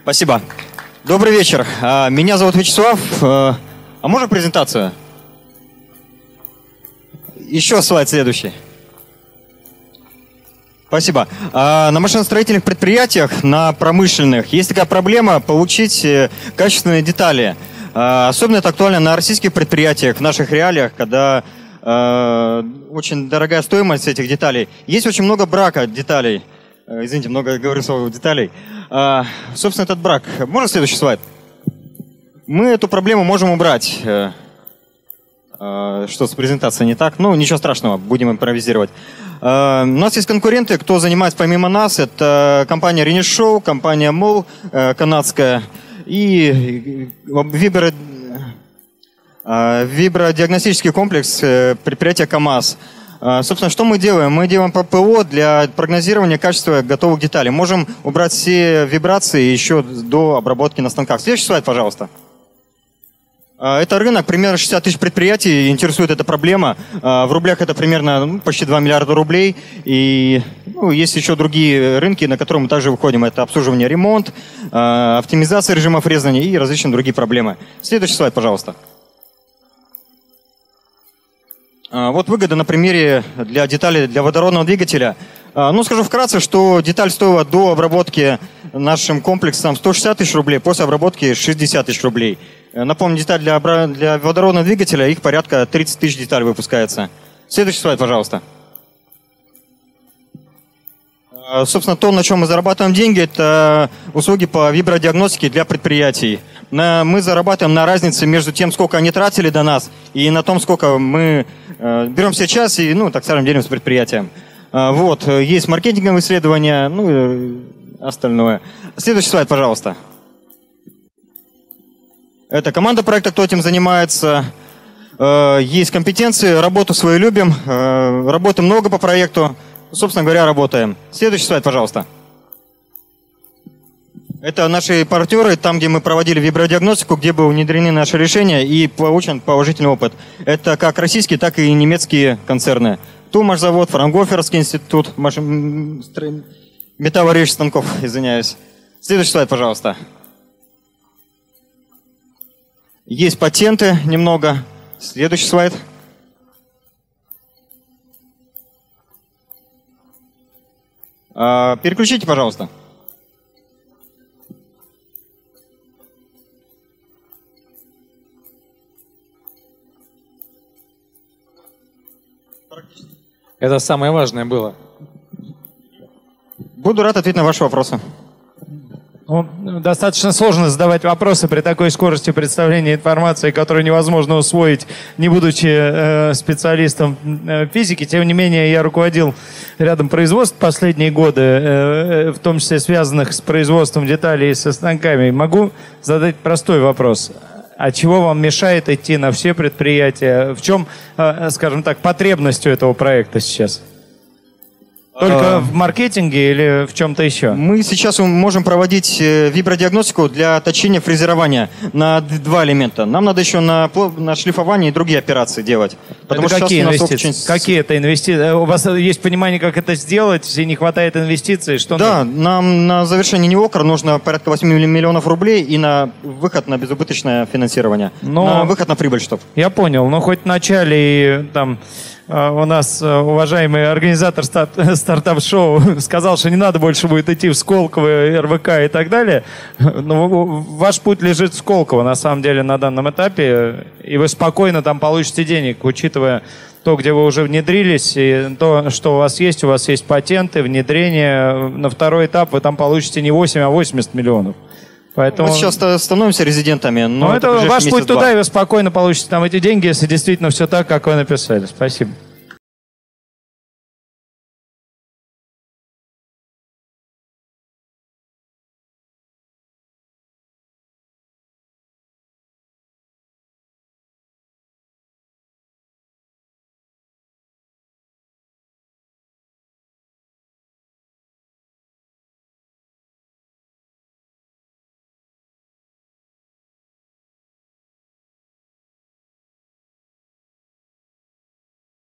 Спасибо. Добрый вечер. Меня зовут Вячеслав. А можно презентацию? Еще слайд следующий. Спасибо. На машиностроительных предприятиях, на промышленных, есть такая проблема получить качественные детали. Особенно это актуально на российских предприятиях, в наших реалиях, когда очень дорогая стоимость этих деталей. Есть очень много брака деталей. Извините, много говорю слово деталей. Собственно, этот брак. Можно следующий слайд? Мы эту проблему можем убрать. Что с презентацией не так? Ну, ничего страшного, будем импровизировать. У нас есть конкуренты, кто занимается помимо нас. Это компания Renishow, компания MOL канадская и вибродиагностический комплекс предприятия КАМАЗ. Собственно, что мы делаем? Мы делаем ППО для прогнозирования качества готовых деталей. Можем убрать все вибрации еще до обработки на станках. Следующий слайд, пожалуйста. Это рынок, примерно 60 тысяч предприятий, интересует эта проблема. В рублях это примерно почти 2 миллиарда рублей. И есть еще другие рынки, на которые мы также выходим. Это обслуживание, ремонт, оптимизация режимов резания и различные другие проблемы. Следующий слайд, пожалуйста. Вот выгода на примере для деталей для водородного двигателя. Скажу вкратце, что деталь стоила до обработки нашим комплексом 160 тысяч рублей, после обработки 60 тысяч рублей. Напомню, деталь для водородного двигателя, их порядка 30 тысяч деталей выпускается. Следующий слайд, пожалуйста. Собственно, то, на чем мы зарабатываем деньги, это услуги по вибродиагностике для предприятий. Мы зарабатываем на разнице между тем, сколько они тратили до нас, и на том, сколько мы берем сейчас и, так скажем, делимся с предприятием. Вот, есть маркетинговые исследования, и остальное. Следующий слайд, пожалуйста. Это команда проекта, кто этим занимается. Есть компетенции, работу свою любим, работы много по проекту. Собственно говоря, работаем. Следующий слайд, пожалуйста. Это наши партнеры, там, где мы проводили вибродиагностику, где были внедрены наши решения и получен положительный опыт. Это как российские, так и немецкие концерны. Тумаш-завод, Фраунгоферский институт, металлорежущих станков, извиняюсь. Следующий слайд, пожалуйста. Есть патенты немного. Следующий слайд. Переключите, пожалуйста. Это самое важное было. Буду рад ответить на ваши вопросы. Достаточно сложно задавать вопросы при такой скорости представления информации, которую невозможно усвоить, не будучи специалистом физики. Тем не менее, я руководил рядом производств последние годы, в том числе связанных с производством деталей и со станками. Могу задать простой вопрос. А чего вам мешает идти на все предприятия? В чем, скажем так, потребность у этого проекта сейчас? Только в маркетинге или в чем-то еще? Мы сейчас можем проводить вибродиагностику для точения фрезерования на два элемента. Нам надо еще на шлифование и другие операции делать. Потому что какие инвестиции? Какие это инвестиции? У вас есть понимание, как это сделать, и не хватает инвестиций? Что нам на завершение НИОКР нужно порядка 8 миллионов рублей и на выход на безубыточное финансирование. На выход на прибыль, чтоб. Я понял, но хоть в начале там... У нас уважаемый организатор стартап-шоу сказал, что не надо больше будет идти в Сколково, РВК и так далее. Но ваш путь лежит в Сколково, на самом деле, на данном этапе. И вы спокойно там получите денег, учитывая то, где вы уже внедрились, и то, что у вас есть патенты, внедрение. На второй этап вы там получите не 8, а 80 миллионов. Поэтому... Мы сейчас становимся резидентами. Но это ваш путь туда, и вы спокойно получите там эти деньги, если действительно все так, как вы написали. Спасибо.